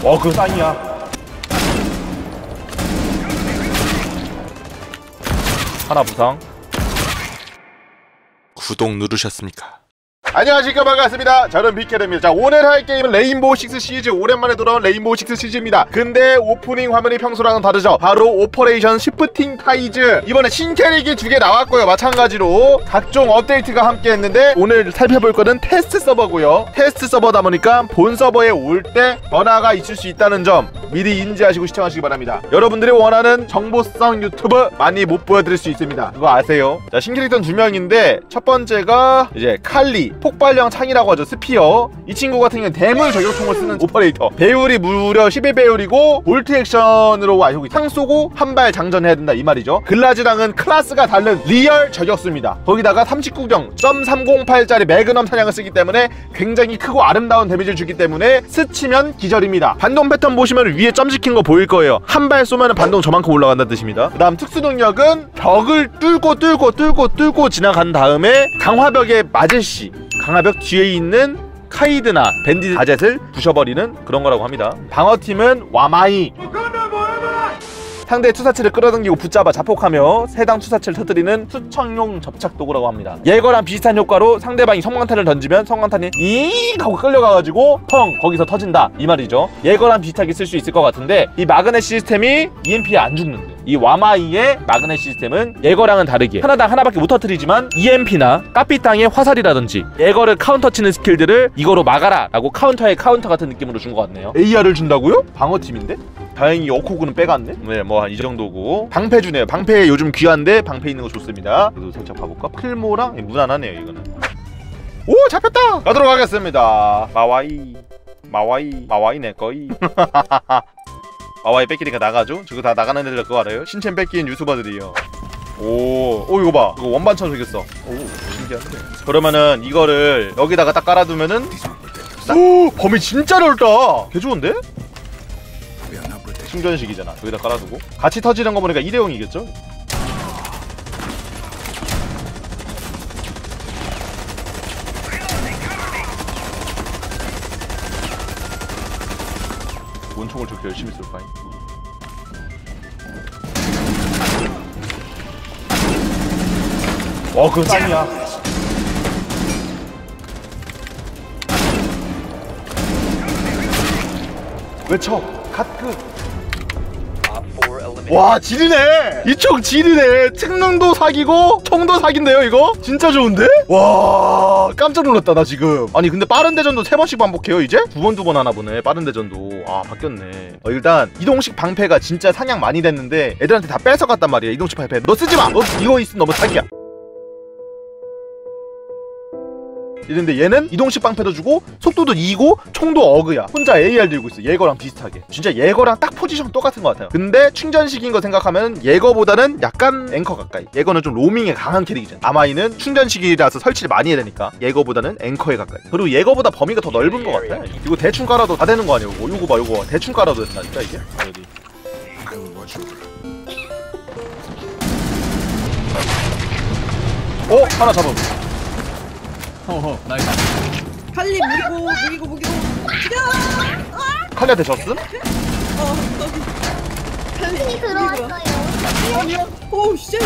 그거 쌍이야. 하나 부상. 구독 누르셨습니까? 안녕하십니까, 반갑습니다. 저는 빅캐드입니다. 자, 오늘 할 게임은 레인보우 식스 시즈. 오랜만에 돌아온 레인보우 식스 시즈입니다. 근데 오프닝 화면이 평소랑은 다르죠. 바로 오퍼레이션 시프팅 타이즈. 이번에 신캐릭이 2개 나왔고요. 마찬가지로 각종 업데이트가 함께 했는데 오늘 살펴볼 거는 테스트 서버고요. 테스트 서버다 보니까 본 서버에 올 때 변화가 있을 수 있다는 점 미리 인지하시고 시청하시기 바랍니다. 여러분들이 원하는 정보성 유튜브 많이 못 보여드릴 수 있습니다. 그거 아세요? 자, 신캐릭터는 2명인데 첫 번째가 이제 칼리, 폭발형 창이라고 하죠. 스피어. 이 친구 같은 경우는 대물 저격총을 쓰는 오퍼레이터. 배율이 무려 11배율이고 볼트 액션으로 알고 창 쏘고 한 발 장전해야 된다 이 말이죠. 글라즈랑은 클래스가 다른 리얼 저격수입니다. 거기다가 39경 .308짜리 매그넘 사냥을 쓰기 때문에 굉장히 크고 아름다운 데미지를 주기 때문에 스치면 기절입니다. 반동 패턴 보시면 위에 점 찍힌 거 보일 거예요. 한 발 쏘면 반동 저만큼 올라간다는 뜻입니다. 그 다음 특수 능력은 벽을 뚫고 지나간 다음에 강화벽에 맞을 시 강화벽 뒤에 있는 카이드나 밴디드 가젯을 부셔버리는 그런 거라고 합니다. 방어팀은 와마이. 상대의 투사체를 끌어당기고 붙잡아 자폭하며 해당 투사체를 터뜨리는 수청용 접착 도구라고 합니다. 예거랑 비슷한 효과로 상대방이 성광탄을 던지면 성광탄이 잉 하고 끌려가가지고 펑 거기서 터진다 이 말이죠. 예거랑 비슷하게 쓸 수 있을 것 같은데 이 마그넷 시스템이 EMP에 안 죽는데 이 와마이의 마그넷 시스템은 예거랑은 다르게 하나당 하나밖에 못 터뜨리지만 EMP나 까삐땅의 화살이라든지 예거를 카운터 치는 스킬들을 이거로 막아라 라고 카운터에 카운터 같은 느낌으로 준 것 같네요. AR을 준다고요? 방어팀인데? 다행히 어코그는 빼갔네? 네, 뭐 한 이 정도고. 방패 주네요. 방패 요즘 귀한데 방패 있는 거 좋습니다. 그래도 살짝 봐볼까? 클모랑 무난하네요 이거는. 오, 잡혔다! 가도록 하겠습니다. 마와이 내 거이. 마와이 뺏기니까 나가죠? 저거 다 나가는 애들 거 알아요? 신챔 뺏긴 유튜버들이요. 오, 이거 봐. 이거 원반처럼 생겼어. 오, 신기한데. 그러면은 이거를 여기다가 딱 깔아두면은 오, 범위 진짜 넓다. 개 좋은데? 충전식이잖아. 여기다 깔아두고 같이 터지는 거 보니까 일회용이겠죠? 뭔 총을 저렇게 열심히 쏠까잉? 그건 짱이야. 외쳐! 갓끝! 와, 지리네! 이 총 지리네! 특능도 사기고 총도 사기인데요 이거? 진짜 좋은데? 와, 깜짝 놀랐다 나 지금. 아니 근데 빠른 대전도 3번씩 반복해요 이제? 2번 하나 보네 빠른 대전도. 아, 바뀌었네. 일단 이동식 방패가 진짜 사냥 많이 됐는데 애들한테 다 뺏어갔단 말이야. 이동식 방패 너 쓰지마! 너 이거 있으면 너무 사기야. 이런데 얘는 이동식 방패도 주고 속도도 2고 총도 어그야. 혼자 AR 들고 있어. 예거랑 비슷하게. 진짜 예거랑 딱 포지션 똑같은 것 같아요. 근데 충전식인 거 생각하면 예거보다는 약간 앵커 가까이. 예거는 좀 로밍에 강한 캐릭이잖아. 아마이는 충전식이라서 설치를 많이 해야 되니까 예거보다는 앵커에 가까이. 그리고 예거보다 범위가 더 넓은 것 같아. 이거 대충 깔아도 다 되는 거 아니야. 이거 봐, 이거 대충 깔아도 된다니까 이게. 어디? 하나 잡음. 나이스. 칼리 무기고 죽여! 칼리한테 졌음? 저기 칼리 들어왔어요. 아니요. 오 쉣.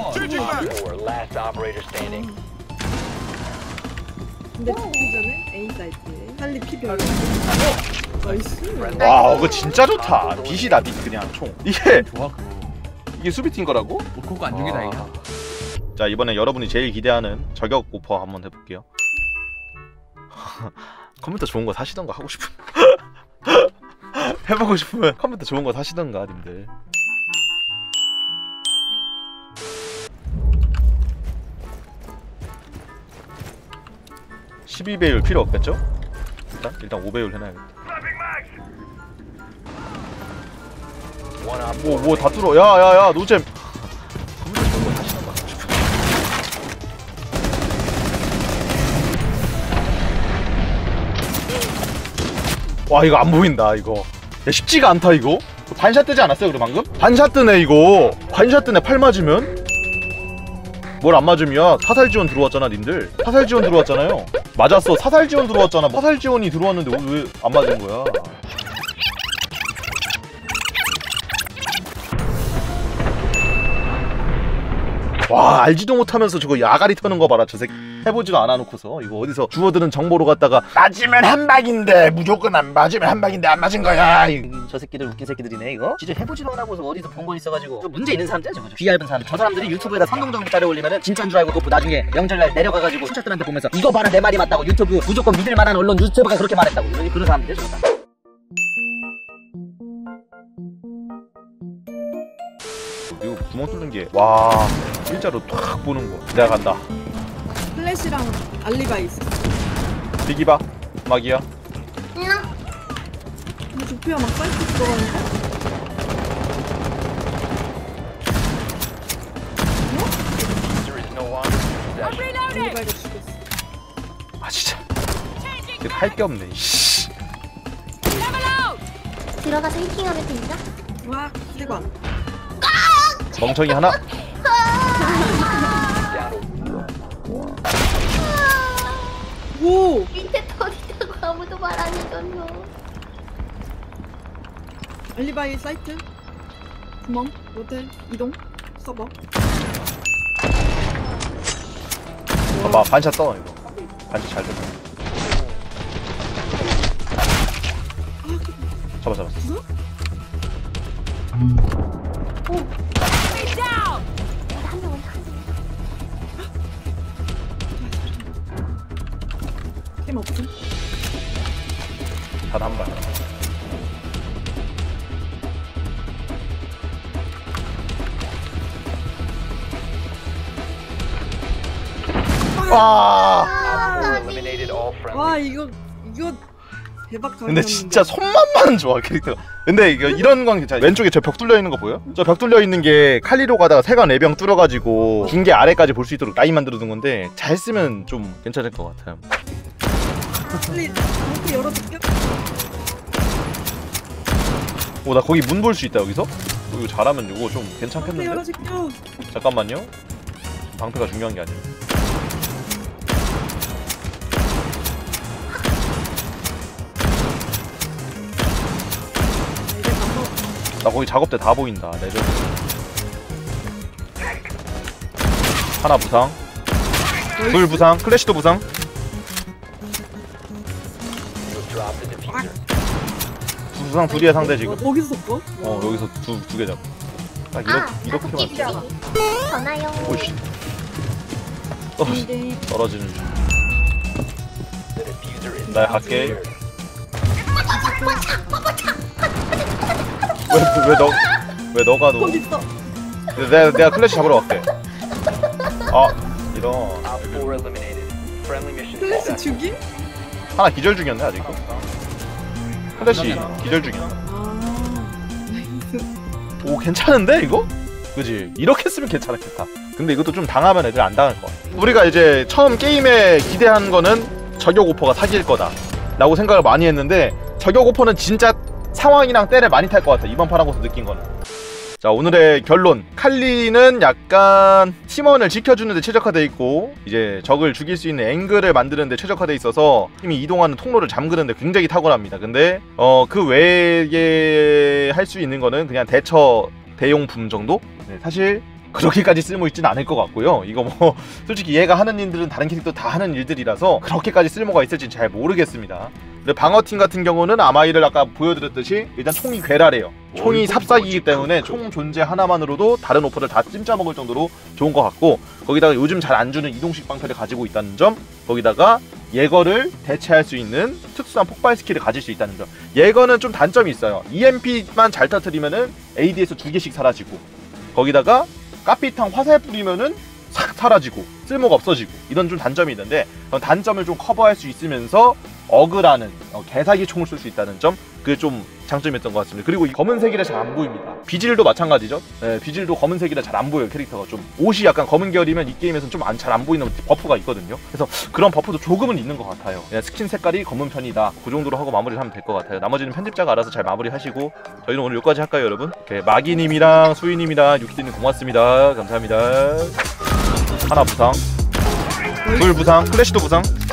근데 죽기 전에 A 사이트에 칼리 피별. 나이스. 와, 그거 진짜 좋다. 빛이다 빛. 그냥 총 이게 좋아 그거. 이게 수비팀 거라고? 그거 안 죽이 다행이야. 자, 이번에 여러분이 제일 기대하는 저격 오퍼 한번 해볼게요. 컴퓨터 좋은 거 사시던가 하고 싶으면 해보고 싶으면 컴퓨터 좋은 거 사시던가 님들. (12배율) 필요 없겠죠? 일단 5배율 해놔야겠다. 뭐 다 뚫어. 야야야 노잼. 컴퓨터 좋은 거 사시던가 하고 싶으면. 와, 이거 안 보인다 이거. 야, 쉽지가 않다 이거. 반샷 뜨지 않았어요 그럼 방금? 반샷 뜨네 이거. 반샷 뜨네. 팔 맞으면? 뭘 안 맞으면 사살 지원 들어왔잖아 님들. 사살 지원 들어왔잖아요. 맞았어. 사살 지원 들어왔잖아. 사살 지원이 들어왔는데 왜 안 맞은 거야? 와 알지도 못하면서 저거 야가리 터는 거 봐라. 저 새끼 해보지도 않아놓고서 이거 어디서 주워드는 정보로 갖다가 맞으면 한 방인데 무조건 안 맞으면 한 방인데 안 맞은 거야. 저 새끼들 웃긴 새끼들이네 이거. 진짜 해보지도 않아보서 어디서 본 거 있어가지고 저 문제 있는 사람들이야 저거. 귀 얇은 사람. 저 사람들이 유튜브에다 선동정 따려 올리면은 진짜인 줄 알고 또 나중에 명절날 내려가가지고 친척들한테 보면서 이거 봐라 내 말이 맞다고. 유튜브 무조건 믿을 만한 언론 유튜브가 그렇게 말했다고. 그런 사람들이야 저거 다. 이거 구멍 뚫는 게 와 일자로 탁 보는 거. 내가 간다. 플래시랑 알리바이 있어. 비기바 막이야. 근데 조피아 막 사이트 들어가니까. 알리바이가 죽였어. 아 진짜 할 게 없네. 이씨. 들어가서 해킹하면 됩니다. 와, 세관. 멍청이 하나. 오! 밑에 터지다고 아무도 말 안 해줬노. 알리바이 사이트. 구멍, 모델, 이동, 서버. 봐봐 반샷 떠 이거. 반샷 잘 됐다. 잡았어. 한 명은 캠 없음. 단 한 발. 와. 와, 이거 대박 강이었는데. 근데 진짜 손맛만 좋아 캐릭터가. 근데 이거 이런 건 괜찮아. 왼쪽에 저 벽 뚫려 있는 거 보여? 저 벽 뚫려 있는 게 칼리로 가다가 세관 내병 뚫어가지고 중계 아래까지 볼 수 있도록 라인 만들어 둔 건데 잘 쓰면 좀 괜찮을 것 같아요. 빨리 이렇게 열어줄게. 오 나 거기 문 볼 수 있다 여기서? 이거 잘하면 이거 좀 빨리 괜찮겠는데? 열어줄게. 잠깐만요. 방패가 중요한 게 아니에요. 이제 간거. 나 거기 작업대 다 보인다. 내줘. 하나 부상. 둘 부상. 클래시도 부상. 부상 둘이야 상대 지금. 거기서 거? 여기서 두 개 잡고. 딱 이렇게만. 전화요. 오씨. 근데 떨어지는 중. 나 갈게. 왜 너가 너? 거기 있어. 내가 클래시 잡으러 갈게. 아 이런. 플래시 죽임? 하나 기절 중이었네 아직도. 클래시 기절 중이야. 아, 나이스. 오 괜찮은데 이거? 그지? 이렇게 쓰면 괜찮았겠다. 근데 이것도 좀 당하면 애들 안 당할 것 같아. 우리가 이제 처음 게임에 기대한 거는 저격 오퍼가 사기일 거다 라고 생각을 많이 했는데 저격 오퍼는 진짜 상황이랑 때를 많이 탈 것 같아. 이번 판 하고서 느낀 거는. 자 오늘의 결론. 칼리는 약간 팀원을 지켜주는 데 최적화되어 있고 이제 적을 죽일 수 있는 앵글을 만드는 데 최적화되어 있어서 팀이 이동하는 통로를 잠그는 데 굉장히 탁월합니다. 근데 그 외에 할 수 있는 거는 그냥 대처 대용품 정도? 네, 사실 그렇게까지 쓸모 있지는 않을 것 같고요. 이거 뭐 솔직히 얘가 하는 일들은 다른 캐릭터 다 하는 일들이라서 그렇게까지 쓸모가 있을지 잘 모르겠습니다. 근데 방어팀 같은 경우는 아마이를 아까 보여드렸듯이 일단 총이 괴랄해요. 총이 삽사기이기 때문에 총 존재 하나만으로도 다른 오퍼를 다 찜짜먹을 정도로 좋은 것 같고 거기다가 요즘 잘 안 주는 이동식 방패를 가지고 있다는 점, 거기다가 예거를 대체할 수 있는 특수한 폭발 스킬을 가질 수 있다는 점. 예거는 좀 단점이 있어요. EMP만 잘 터뜨리면은 AD에서 2개씩 사라지고 거기다가 까삐탕 화살 뿌리면은 싹 사라지고 쓸모가 없어지고 이런 좀 단점이 있는데 단점을 좀 커버할 수 있으면서 어그라는 개사기 총을 쓸 수 있다는 점, 그게 좀 장점이었던 것 같습니다. 그리고 이 검은색이라 잘 안 보입니다. 비질도 마찬가지죠. 네, 비질도 검은색이라 잘 안 보여요. 캐릭터가 좀 옷이 약간 검은 계열이면 이 게임에서는 좀 잘 안 보이는 버프가 있거든요. 그래서 그런 버프도 조금은 있는 것 같아요. 그냥 스킨 색깔이 검은 편이다, 그 정도로 하고 마무리를 하면 될 것 같아요. 나머지는 편집자가 알아서 잘 마무리하시고 저희는 오늘 여기까지 할까요 여러분? 이렇게 마기님이랑 수희님이랑 유키님 고맙습니다. 감사합니다. 하나 부상, 둘 부상, 클래시도 부상.